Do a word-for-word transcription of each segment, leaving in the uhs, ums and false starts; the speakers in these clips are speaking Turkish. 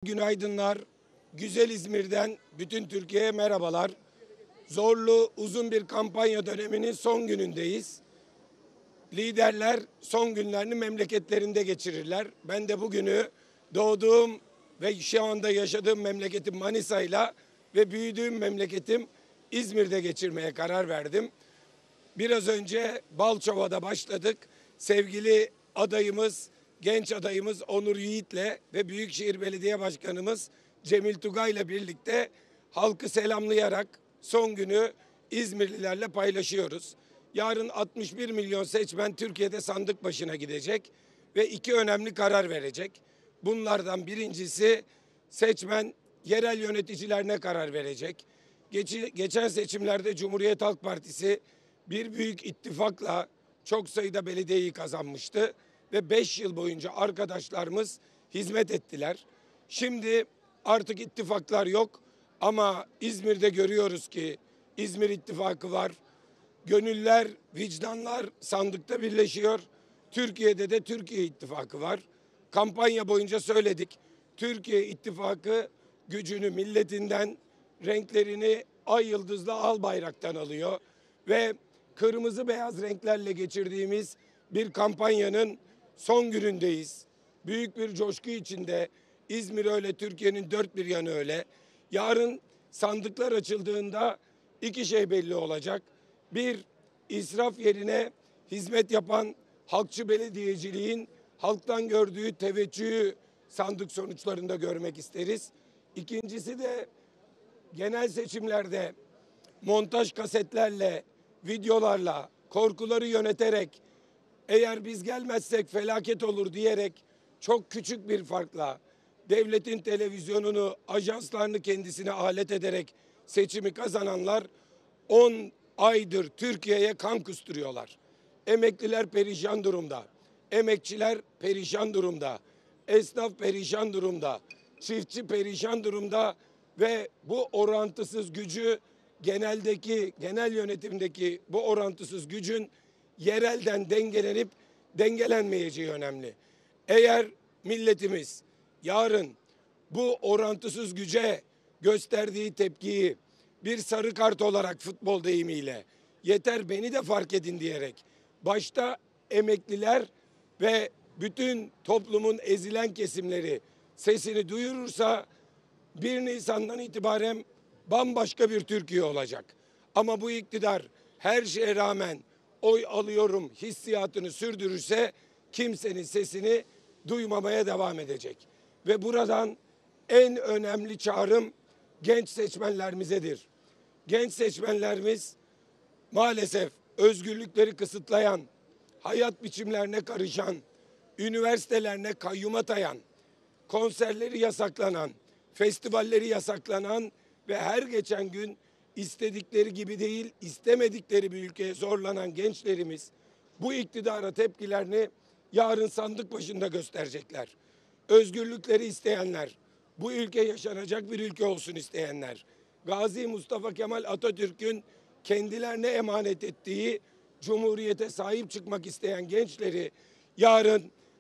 Günaydınlar. Güzel İzmir'den bütün Türkiye'ye merhabalar. Zorlu uzun bir kampanya döneminin son günündeyiz. Liderler son günlerini memleketlerinde geçirirler. Ben de bugünü doğduğum ve şu anda yaşadığım memleketim Manisa'yla ve büyüdüğüm memleketim İzmir'de geçirmeye karar verdim. Biraz önce Balçova'da başladık. Sevgili adayımız, genç adayımız Onur Yiğit'le ve Büyükşehir Belediye Başkanımız Cemil Tugay'la birlikte halkı selamlayarak son günü İzmirlilerle paylaşıyoruz. Yarın altmış bir milyon seçmen Türkiye'de sandık başına gidecek ve iki önemli karar verecek. Bunlardan birincisi seçmen yerel yöneticilerine karar verecek. Geçen seçimlerde Cumhuriyet Halk Partisi bir büyük ittifakla çok sayıda belediyeyi kazanmıştı ve beş yıl boyunca arkadaşlarımız hizmet ettiler. Şimdi artık ittifaklar yok ama İzmir'de görüyoruz ki İzmir İttifakı var. Gönüller, vicdanlar sandıkta birleşiyor. Türkiye'de de Türkiye İttifakı var. Kampanya boyunca söyledik. Türkiye İttifakı gücünü milletinden, renklerini ay yıldızlı al bayraktan alıyor ve kırmızı beyaz renklerle geçirdiğimiz bir kampanyanın son günündeyiz. Büyük bir coşku içinde. İzmir öyle, Türkiye'nin dört bir yanı öyle. Yarın sandıklar açıldığında iki şey belli olacak. Bir, israf yerine hizmet yapan halkçı belediyeciliğin halktan gördüğü teveccühü sandık sonuçlarında görmek isteriz. İkincisi de genel seçimlerde montaj kasetlerle, videolarla, korkuları yöneterek, eğer biz gelmezsek felaket olur diyerek çok küçük bir farkla devletin televizyonunu, ajanslarını kendisine alet ederek seçimi kazananlar on aydır Türkiye'ye kan kusturuyorlar. Emekliler perişan durumda, emekçiler perişan durumda, esnaf perişan durumda, çiftçi perişan durumda ve bu orantısız gücü geneldeki, genel yönetimdeki bu orantısız gücün yerelden dengelenip dengelenmeyeceği önemli. Eğer milletimiz yarın bu orantısız güce gösterdiği tepkiyi bir sarı kart olarak futbol deyimiyle yeter beni de fark edin diyerek başta emekliler ve bütün toplumun ezilen kesimleri sesini duyurursa bir Nisan'dan itibaren bambaşka bir Türkiye olacak. Ama bu iktidar her şeye rağmen oy alıyorum hissiyatını sürdürürse kimsenin sesini duymamaya devam edecek. Ve buradan en önemli çağrım genç seçmenlerimizedir. Genç seçmenlerimiz maalesef özgürlükleri kısıtlayan, hayat biçimlerine karışan, üniversitelerine kayyum atayan, konserleri yasaklanan, festivalleri yasaklanan ve her geçen gün istedikleri gibi değil, istemedikleri bir ülkeye zorlanan gençlerimiz bu iktidara tepkilerini yarın sandık başında gösterecekler. Özgürlükleri isteyenler, bu ülke yaşanacak bir ülke olsun isteyenler, Gazi Mustafa Kemal Atatürk'ün kendilerine emanet ettiği Cumhuriyete sahip çıkmak isteyen gençleri yarın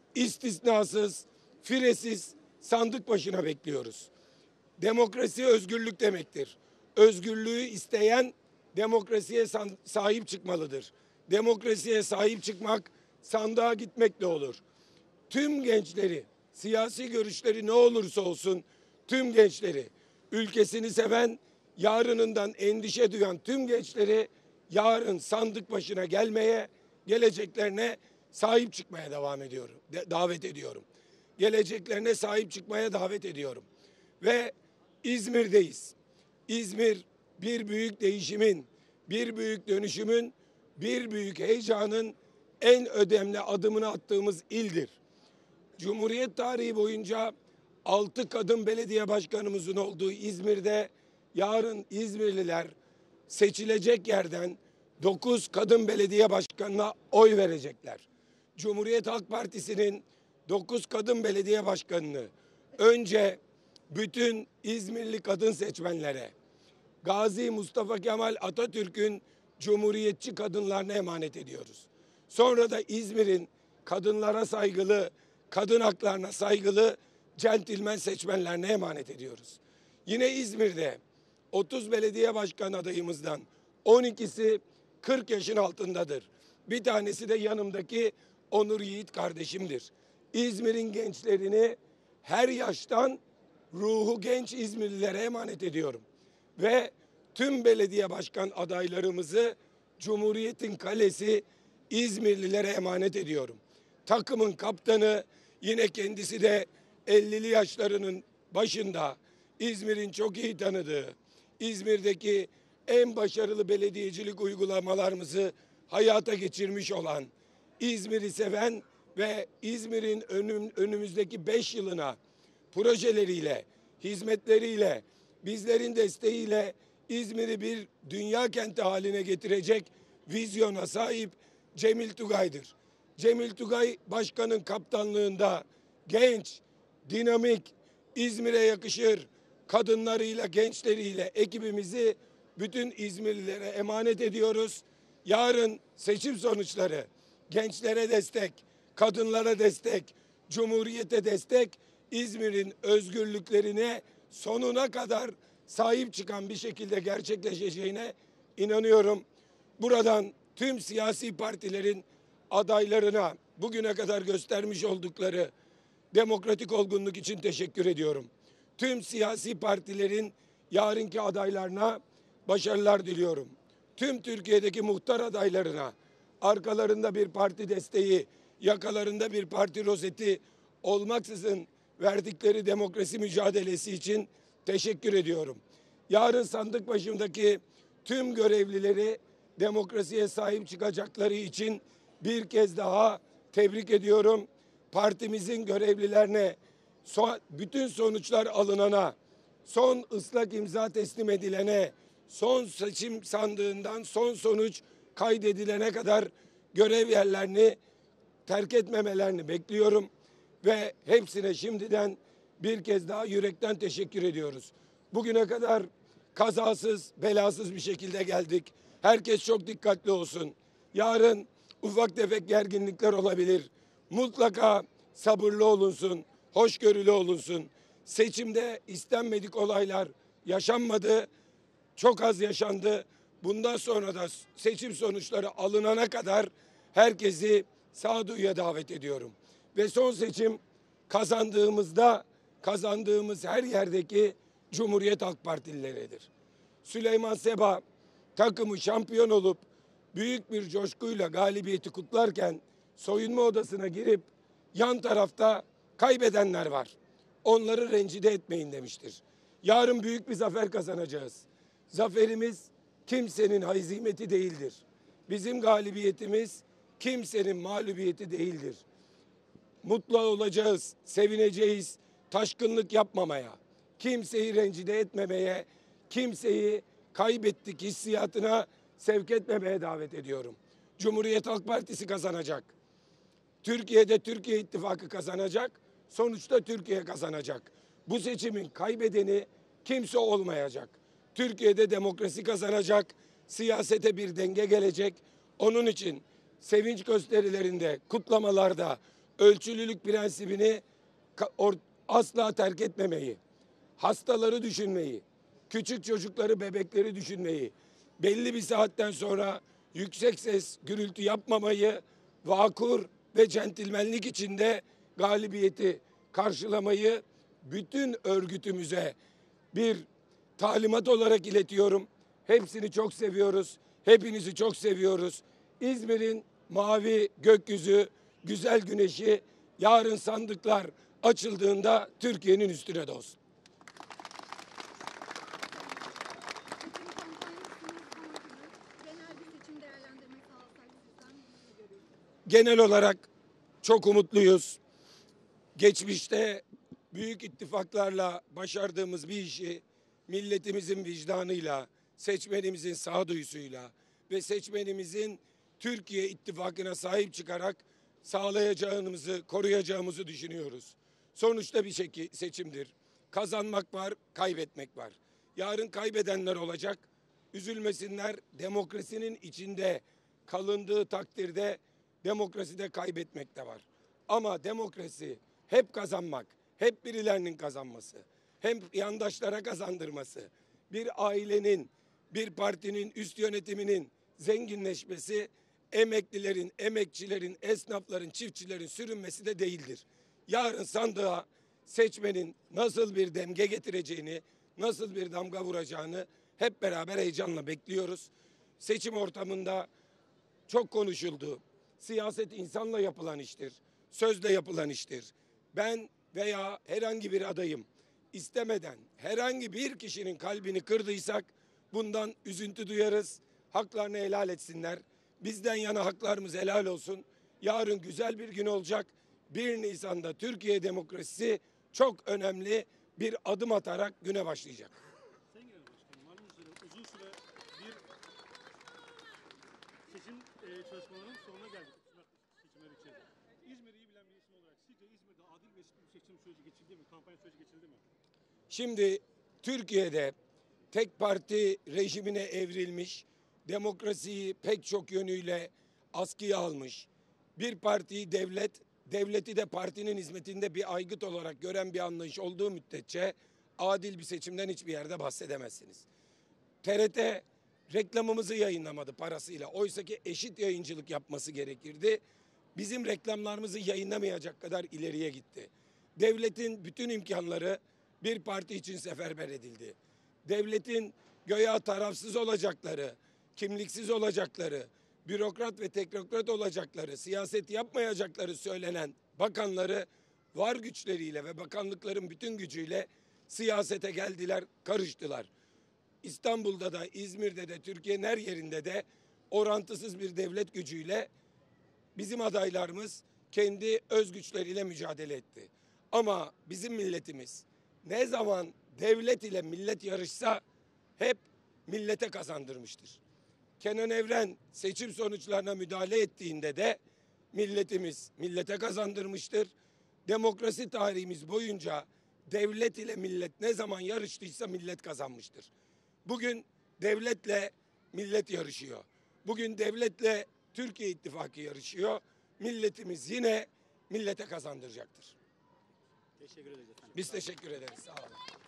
istisnasız, firesiz sandık başına bekliyoruz. Demokrasi özgürlük demektir. Özgürlüğü isteyen demokrasiye sahip çıkmalıdır. Demokrasiye sahip çıkmak sandığa gitmekle olur. Tüm gençleri, siyasi görüşleri ne olursa olsun tüm gençleri, ülkesini seven, yarınından endişe duyan tüm gençleri yarın sandık başına gelmeye, geleceklerine sahip çıkmaya devam ediyorum. De, davet ediyorum. Geleceklerine sahip çıkmaya davet ediyorum. Ve İzmir'deyiz. İzmir bir büyük değişimin, bir büyük dönüşümün, bir büyük heyecanın en önemli adımını attığımız ildir. Cumhuriyet tarihi boyunca altı kadın belediye başkanımızın olduğu İzmir'de yarın İzmirliler seçilecek yerden dokuz kadın belediye başkanına oy verecekler. Cumhuriyet Halk Partisi'nin dokuz kadın belediye başkanını önce bütün İzmirli kadın seçmenlere, Gazi Mustafa Kemal Atatürk'ün cumhuriyetçi kadınlarına emanet ediyoruz. Sonra da İzmir'in kadınlara saygılı, kadın haklarına saygılı centilmen seçmenlerine emanet ediyoruz. Yine İzmir'de otuz belediye başkanı adayımızdan on ikisi kırk yaşın altındadır. Bir tanesi de yanımdaki Onur Yiğit kardeşimdir. İzmir'in gençlerini her yaştan ruhu genç İzmirlilere emanet ediyorum. Ve tüm belediye başkan adaylarımızı Cumhuriyet'in kalesi İzmirlilere emanet ediyorum. Takımın kaptanı yine kendisi de ellili yaşlarının başında, İzmir'in çok iyi tanıdığı, İzmir'deki en başarılı belediyecilik uygulamalarımızı hayata geçirmiş olan, İzmir'i seven ve İzmir'in önüm, önümüzdeki beş yılına projeleriyle, hizmetleriyle, bizlerin desteğiyle İzmir'i bir dünya kenti haline getirecek vizyona sahip Cemil Tugay'dır. Cemil Tugay başkanın kaptanlığında genç, dinamik, İzmir'e yakışır kadınlarıyla, gençleriyle ekibimizi bütün İzmirlilere emanet ediyoruz. Yarın seçim sonuçları gençlere destek, kadınlara destek, Cumhuriyete destek, İzmir'in özgürlüklerine sonuna kadar sahip çıkan bir şekilde gerçekleşeceğine inanıyorum. Buradan tüm siyasi partilerin adaylarına bugüne kadar göstermiş oldukları demokratik olgunluk için teşekkür ediyorum. Tüm siyasi partilerin yarınki adaylarına başarılar diliyorum. Tüm Türkiye'deki muhtar adaylarına arkalarında bir parti desteği, yakalarında bir parti rozeti olmaksızın verdikleri demokrasi mücadelesi için teşekkür ediyorum. Yarın sandık başındaki tüm görevlileri demokrasiye sahip çıkacakları için bir kez daha tebrik ediyorum. Partimizin görevlilerine, bütün sonuçlar alınana, son ıslak imza teslim edilene, son seçim sandığından son sonuç kaydedilene kadar görev yerlerini terk etmemelerini bekliyorum. Ve hepsine şimdiden bir kez daha yürekten teşekkür ediyoruz. Bugüne kadar kazasız, belasız bir şekilde geldik. Herkes çok dikkatli olsun. Yarın ufak tefek gerginlikler olabilir. Mutlaka sabırlı olunsun, hoşgörülü olunsun. Seçimde istenmedik olaylar yaşanmadı, çok az yaşandı. Bundan sonra da seçim sonuçları alınana kadar herkesi sağduyuya davet ediyorum. Ve son seçim kazandığımızda kazandığımız her yerdeki Cumhuriyet Halk Partilileridir. Süleyman Seba takımı şampiyon olup büyük bir coşkuyla galibiyeti kutlarken soyunma odasına girip yan tarafta kaybedenler var. Onları rencide etmeyin demiştir. Yarın büyük bir zafer kazanacağız. Zaferimiz kimsenin hazimeti değildir. Bizim galibiyetimiz kimsenin mağlubiyeti değildir. Mutlu olacağız, sevineceğiz, taşkınlık yapmamaya, kimseyi rencide etmemeye, kimseyi kaybettik hissiyatına sevk etmemeye davet ediyorum. Cumhuriyet Halk Partisi kazanacak. Türkiye'de Türkiye İttifakı kazanacak. Sonuçta Türkiye kazanacak. Bu seçimin kaybedeni kimse olmayacak. Türkiye'de demokrasi kazanacak. Siyasete bir denge gelecek. Onun için sevinç gösterilerinde, kutlamalarda ölçülülük prensibini asla terk etmemeyi, hastaları düşünmeyi, küçük çocukları, bebekleri düşünmeyi, belli bir saatten sonra yüksek ses, gürültü yapmamayı, vakur ve centilmenlik içinde galibiyeti karşılamayı bütün örgütümüze bir talimat olarak iletiyorum. Hepsini çok seviyoruz. Hepinizi çok seviyoruz. İzmir'in mavi gökyüzü, güzel güneşi yarın sandıklar açıldığında Türkiye'nin üstüne doğsun. Genel olarak çok umutluyuz. Geçmişte büyük ittifaklarla başardığımız bir işi milletimizin vicdanıyla, seçmenimizin sağduyusuyla ve seçmenimizin Türkiye ittifakına sahip çıkarak sağlayacağımızı, koruyacağımızı düşünüyoruz. Sonuçta bir şekil seçimdir. Kazanmak var, kaybetmek var. Yarın kaybedenler olacak. Üzülmesinler. Demokrasinin içinde kalındığı takdirde demokraside kaybetmek de var. Ama demokrasi hep kazanmak, hep birilerinin kazanması, hem yandaşlara kazandırması, bir ailenin, bir partinin üst yönetiminin zenginleşmesi, emeklilerin, emekçilerin, esnafların, çiftçilerin sürünmesi de değildir. Yarın sandığa seçmenin nasıl bir demge getireceğini, nasıl bir damga vuracağını hep beraber heyecanla bekliyoruz. Seçim ortamında çok konuşuldu. Siyaset insanla yapılan iştir, sözle yapılan iştir. Ben veya herhangi bir adayım istemeden herhangi bir kişinin kalbini kırdıysak bundan üzüntü duyarız. Haklarını helal etsinler. Bizden yana haklarımız helal olsun. Yarın güzel bir gün olacak. bir Nisan'da Türkiye demokrasisi çok önemli bir adım atarak güne başlayacak. Sayın Genel Başkanım, malum üzere uzun süre bir seçim e, çalışmalarının sonuna geldik. Seçimler için. İzmir'i iyi bilen bir isim olarak sizce İzmir'de adil ve eşit bir seçim süreci geçildi mi? Kampanya süreci geçildi mi? Şimdi Türkiye'de tek parti rejimine evrilmiş, demokrasiyi pek çok yönüyle askıya almış, bir partiyi devlet, devleti de partinin hizmetinde bir aygıt olarak gören bir anlayış olduğu müddetçe adil bir seçimden hiçbir yerde bahsedemezsiniz. T R T reklamımızı yayınlamadı parasıyla. Oysa ki eşit yayıncılık yapması gerekirdi. Bizim reklamlarımızı yayınlamayacak kadar ileriye gitti. Devletin bütün imkanları bir parti için seferber edildi. Devletin göya tarafsız olacakları, kimliksiz olacakları, bürokrat ve teknokrat olacakları, siyaset yapmayacakları söylenen bakanları var güçleriyle ve bakanlıkların bütün gücüyle siyasete geldiler, karıştılar. İstanbul'da da, İzmir'de de, Türkiye'nin her yerinde de orantısız bir devlet gücüyle bizim adaylarımız kendi öz güçleriyle mücadele etti. Ama bizim milletimiz ne zaman devlet ile millet yarışsa hep millete kazandırmıştır. Kenan Evren seçim sonuçlarına müdahale ettiğinde de milletimiz millete kazandırmıştır. Demokrasi tarihimiz boyunca devlet ile millet ne zaman yarıştıysa millet kazanmıştır. Bugün devletle millet yarışıyor. Bugün devletle Türkiye İttifakı yarışıyor. Milletimiz yine millete kazandıracaktır. Teşekkür ederiz efendim. Biz teşekkür ederiz. Sağ olun.